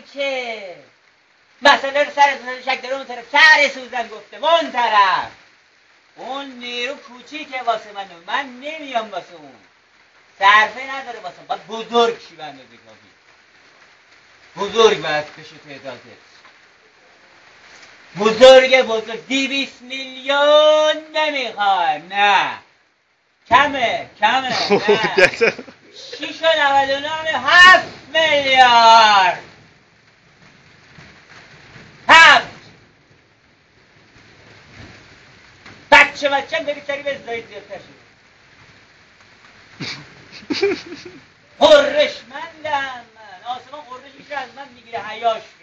که مسئله رو سر شک داره، اون طرف سر سوزن گفته اون طرف. اون نیرو کوچیکه واسه من نمیام واسه اون، صرفه نداره واسه من. باید بزرگ شی به اندازه کافی، بزرگ باید بشه تعدادت، بزرگ 200 میلیون نمیخوایم، نه کمه نه 6 و 99 7 میلیارد 7 بچه بری سری به ازدهایی زیادتر شد. قرشمندم من، آسمان قرشش از من میگیره حیاش